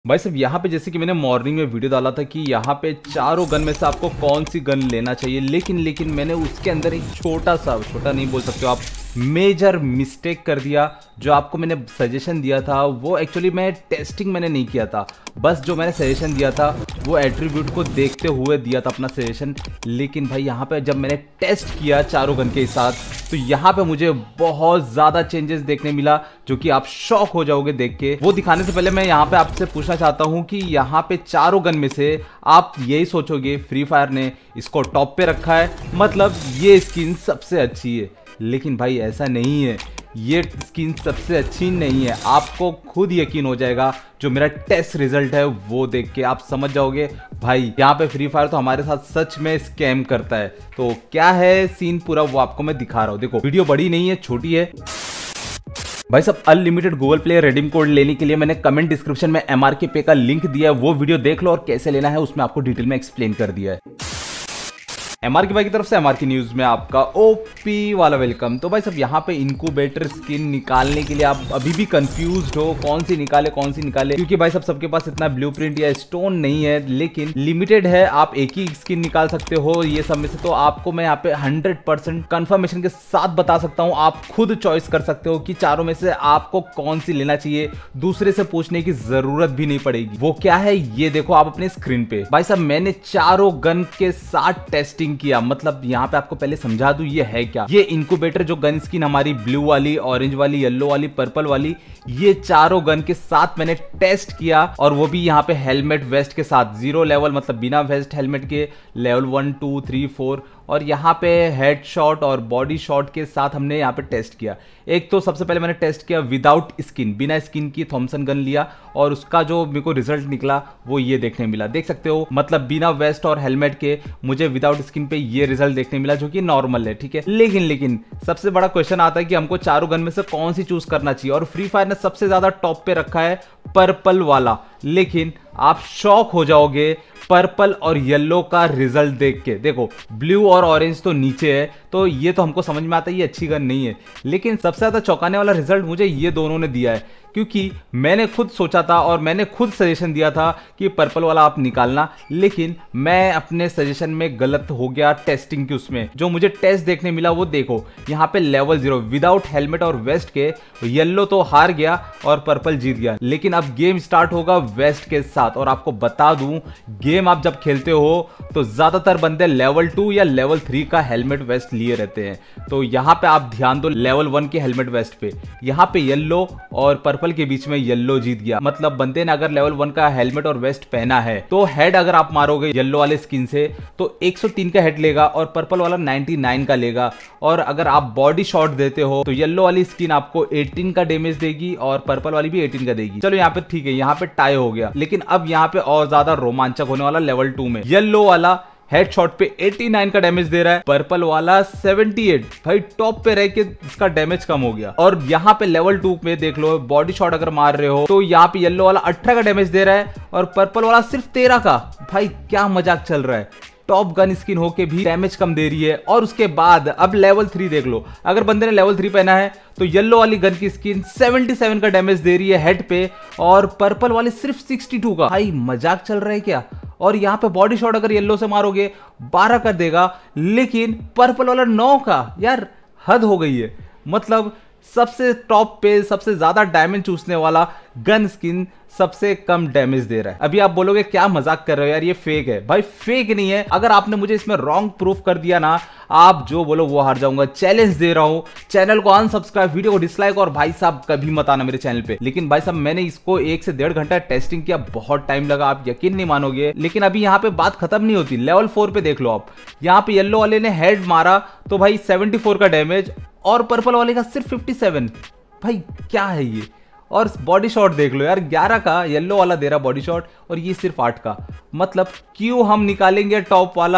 भाई साहब यहाँ पे जैसे कि मैंने मॉर्निंग में वीडियो डाला था कि यहाँ पे चारों गन में से आपको कौन सी गन लेना चाहिए, लेकिन मैंने उसके अंदर एक छोटा नहीं बोल सकते हो आप, मेजर मिस्टेक कर दिया। जो आपको मैंने सजेशन दिया था वो एक्चुअली मैं टेस्टिंग मैंने नहीं किया था, बस जो मैंने सजेशन दिया था वो एट्रीब्यूट को देखते हुए दिया था अपना सजेशन। लेकिन भाई यहाँ पे जब मैंने टेस्ट किया चारों गन के साथ तो यहाँ पे मुझे बहुत ज़्यादा चेंजेस देखने मिला, जो कि आप शॉक हो जाओगे देख के। वो दिखाने से पहले मैं यहाँ पे आपसे पूछना चाहता हूँ कि यहाँ पे चारों गन में से आप यही सोचोगे फ्री फायर ने इसको टॉप पे रखा है, मतलब ये स्किन सबसे अच्छी है। लेकिन भाई ऐसा नहीं है, ये स्किन सबसे अच्छी नहीं है। आपको खुद यकीन हो जाएगा, जो मेरा टेस्ट रिजल्ट है वो देख के आप समझ जाओगे भाई यहाँ पे फ्री फायर तो हमारे साथ सच में स्कैम करता है। तो क्या है सीन पूरा वो आपको मैं दिखा रहा हूँ। देखो वीडियो बड़ी नहीं है, छोटी है। भाई सब unlimited Google play redeem code लेने के लिए मैंने कमेंट डिस्क्रिप्शन में MRK पे का लिंक दिया है, वो वीडियो देख लो और कैसे लेना है उसमें आपको डिटेल में एक्सप्लेन कर दिया है। MRK भाई की तरफ से MRK न्यूज में आपका ओपी वाला वेलकम। तो भाई सब यहाँ पे इनक्यूबेटर स्किन निकालने के लिए आप अभी भी कंफ्यूज्ड हो कौन सी निकाले, क्योंकि भाई सब सबके पास इतना ब्लूप्रिंट या स्टोन नहीं है, लेकिन लिमिटेड है। आप एक ही स्किन निकाल सकते हो ये सब में से। तो आपको मैं यहाँ पे 100% कंफर्मेशन के साथ बता सकता हूँ, आप खुद चॉइस कर सकते हो कि चारों में से आपको कौन सी लेना चाहिए। दूसरे से पूछने की जरूरत भी नहीं पड़ेगी। वो क्या है ये देखो आप अपने स्क्रीन पे। भाई साहब मैंने चारों गन के साथ टेस्टिंग किया, मतलब यहाँ पे आपको पहले समझा दूं ये है क्या। ये इनक्यूबेटर जो गन स्किन हमारी ब्लू वाली, ऑरेंज वाली, येलो वाली, पर्पल वाली, ये चारों गन के साथ मैंने टेस्ट किया। और वो भी यहाँ पे हेलमेट वेस्ट के साथ 0 लेवल, मतलब बिना वेस्ट हेलमेट के लेवल 1 2 3 4, और यहाँ पे हेड शॉट और बॉडी शॉट के साथ हमने यहाँ पे टेस्ट किया। एक तो सबसे पहले मैंने टेस्ट किया विदाउट स्किन, बिना स्किन की थॉमसन गन लिया, और उसका जो मेरे को रिजल्ट निकला वो ये देखने मिला, देख सकते हो। मतलब बिना वेस्ट और हेलमेट के मुझे विदाउट स्किन पे ये रिजल्ट देखने मिला, जो कि नॉर्मल है, ठीक है। लेकिन सबसे बड़ा क्वेश्चन आता है कि हमको चारों गन में से कौन सी चूज करना चाहिए, और फ्री फायर ने सबसे ज्यादा टॉप पे रखा है पर्पल वाला। लेकिन आप शॉक हो जाओगे पर्पल और येलो का रिजल्ट देख के। देखो ब्लू और ऑरेंज तो नीचे है, तो ये तो हमको समझ में आता है ये अच्छी गन नहीं है। लेकिन सबसे ज्यादा चौंकाने वाला रिजल्ट मुझे ये दोनों ने दिया है, क्योंकि मैंने खुद सोचा था और मैंने खुद सजेशन दिया था कि पर्पल वाला आप निकालना, लेकिन मैं अपने सजेशन में गलत हो गया टेस्टिंग की। उसमें जो मुझे टेस्ट देखने मिला वो देखो, यहाँ पे लेवल 0 विदाउट हेलमेट और वेस्ट के येलो तो हार गया और पर्पल जीत गया। लेकिन अब गेम स्टार्ट होगा वेस्ट के साथ, और आपको बता दूं गेम आप जब खेलते हो तो ज्यादातर बंदे लेवल 2 या लेवल 3 का हेलमेट वेस्ट लिए रहते हैं। तो यहाँ पे आप ध्यान दो लेवल 1 के हेलमेट वेस्ट पे। यहाँ पे येलो और पर्पल के बीच में येलो जीत गया, मतलब बंदे ने अगर लेवल 1 का हेलमेट और वेस्ट पहना है तो हेड अगर आप मारोगे येलो वाले स्किन से तो 103 का हेड लेगा और पर्पल वाला 99 का लेगा। और अगर आप बॉडी शॉट देते हो तो येलो वाली स्किन आपको 18 का डैमेज देगी और पर्पल वाली भी 18 का देगी। चलो यहाँ पे ठीक है, यहाँ पे टाई हो गया। लेकिन अब यहाँ पे और ज्यादा रोमांचक होने वाला लेवल 2 में। येलो वाला हेडशॉट पे 89 का डैमेज दे रहा है, पर्पल वाला 78। भाई टॉप पे रह के इसका डैमेज कम हो गया। और यहाँ पे लेवल 2 में देख लो बॉडी शॉट अगर मार रहे हो तो यहाँ पे येलो वाला 18 का डैमेज दे रहा है और पर्पल वाला सिर्फ 13 का। भाई क्या मजाक चल रहा है, टॉप गन स्किन होके भी डैमेज कम दे रही है। और उसके बाद अब लेवल 3 देख लो, अगर बंदे ने लेवल 3 पहना है तो येलो वाली गन की स्किन 77 का डैमेज दे रही है हेड पे और पर्पल वाली सिर्फ 62 का। भाई मजाक चल रहा है क्या। और यहाँ पे बॉडी शॉट अगर येलो से मारोगे 12 कर देगा, लेकिन पर्पल वाला 9 का। यार हद हो गई है। मतलब सबसे टॉप पे सबसे ज्यादा डैमेज चूसने वाला गन स्किन सबसे कम डैमेज दे रहा है। अभी आप बोलोगे क्या मजाक कर रहे हो यार, ये फेक है। भाई फेक नहीं है, अगर आपने मुझे इसमें रॉन्ग प्रूफ कर दिया ना, आप जो बोलो वो हार जाऊंगा। चैलेंज दे रहा हूं, चैनल को अनसब्सक्राइब, वीडियो को डिसलाइक, और भाई साहब कभी मत आना मेरे चैनल पे। लेकिन भाई साहब मैंने इसको 1 से 1.5 घंटा टेस्टिंग किया, बहुत टाइम लगा, आप यकीन नहीं मानोगे। लेकिन अभी यहाँ पे बात खत्म नहीं होती। लेवल 4 पे देख लो आप, यहाँ पे येलो वाले ने हेड मारा तो भाई 74 का डैमेज और पर्पल वाले का सिर्फ 57। भाई क्या है ये। और बॉडी शॉट देख लो यार, 11 का येलो वाला दे रहा बॉडी शॉट और ये सिर्फ 8 का। मतलब क्यों हम निकालेंगे टॉप वाला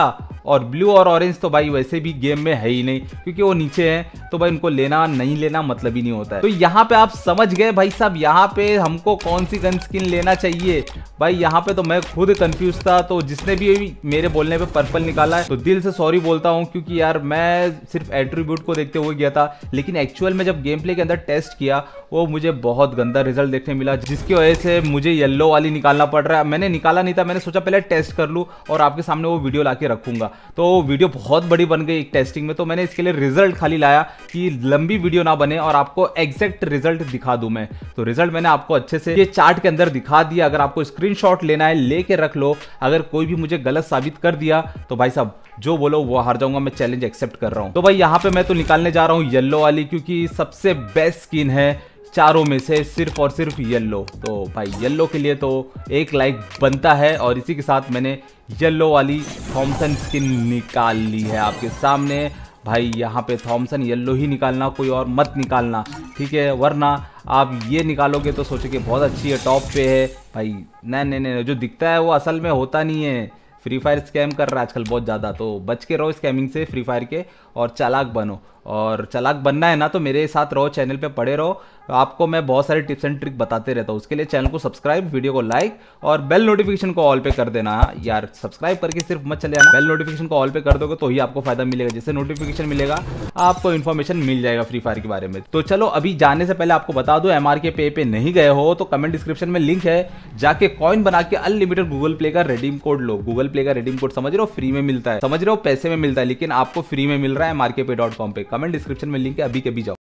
और ब्लू और ऑरेंज तो भाई वैसे भी गेम में है ही नहीं, क्योंकि वो नीचे हैं, तो भाई उनको लेना नहीं लेना मतलब ही नहीं होता है। तो यहाँ पे आप समझ गए भाई साहब, यहाँ पे हमको कौन सी गन स्किन लेना चाहिए। भाई यहाँ पे तो मैं खुद कंफ्यूज था, तो जिसने भी मेरे बोलने पे पर्पल निकाला है तो दिल से सॉरी बोलता हूँ, क्योंकि यार मैं सिर्फ एट्रीब्यूट को देखते हुए गया था, लेकिन एक्चुअल में जब गेम प्ले के अंदर टेस्ट किया वो मुझे बहुत गंदा रिजल्ट देखने मिला, जिसकी वजह से मुझे येलो वाली निकालना पड़ रहा है। मैंने निकाला नहीं था, मैंने सोचा पहले टेस्ट कर लूँ और आपके सामने वो वीडियो ला के रखूंगा। तो वीडियो बहुत बड़ी बन गई एक टेस्टिंग में, तो मैंने इसके लिए रिजल्ट खाली लाया कि लंबी वीडियो ना बने और आपको एग्जैक्ट रिजल्ट दिखा दूं मैं। तो रिजल्ट मैंने आपको अच्छे से ये चार्ट के अंदर दिखा दिया। अगर आपको स्क्रीनशॉट लेना है लेके रख लो। अगर कोई भी मुझे गलत साबित कर दिया तो भाई साहब जो बोलो वो हार जाऊंगा, मैं चैलेंज एक्सेप्ट कर रहा हूं। तो भाई यहाँ पे मैं तो निकालने जा रहा हूँ येलो वाली, क्योंकि सबसे बेस्ट स्किन है चारों में से, सिर्फ और सिर्फ येलो। तो भाई येलो के लिए तो एक लाइक बनता है, और इसी के साथ मैंने येलो वाली थॉमसन स्किन निकाल ली है आपके सामने। भाई यहाँ पे थॉमसन येलो ही निकालना, कोई और मत निकालना, ठीक है, वरना आप ये निकालोगे तो सोचोगे बहुत अच्छी है, टॉप पे है। भाई नहीं नहीं नहीं, जो दिखता है वो असल में होता नहीं है। फ्री फायर स्कैम कर रहा है आजकल बहुत ज़्यादा, तो बच के रहो स्कैमिंग से फ्री फायर के, और चालाक बनो। और चालाक बनना है ना तो मेरे साथ रहो, चैनल पे पड़े रहो, आपको मैं बहुत सारे टिप्स एंड ट्रिक बताते रहता हूँ। उसके लिए चैनल को सब्सक्राइब, वीडियो को लाइक और बेल नोटिफिकेशन को ऑल पे कर देना यार। सब्सक्राइब करके सिर्फ मत चले आना, बेल नोटिफिकेशन को ऑल पे कर दोगे तो ही आपको फायदा मिलेगा। जैसे नोटिफिकेशन मिलेगा आपको इन्फॉर्मेशन मिल जाएगा फ्री फायर के बारे में। तो चलो अभी जाने से पहले आपको बता दो, MRK पे नहीं गए हो तो कमेंट डिस्क्रिप्शन में लिंक है, जाके कॉइन बना के अनलिमिटेड गूगल प्ले का रिडीम कोड लो। गूगल प्ले का रिडीम कोड समझ रहे हो, फ्री में मिलता है, समझ रहे हो पैसे में मिलता है, लेकिन आपको फ्री में मिल रहा है MRKpay.com पे। कमेंट डिस्क्रिप्शन में लिंक है, अभी के अभी जाओ।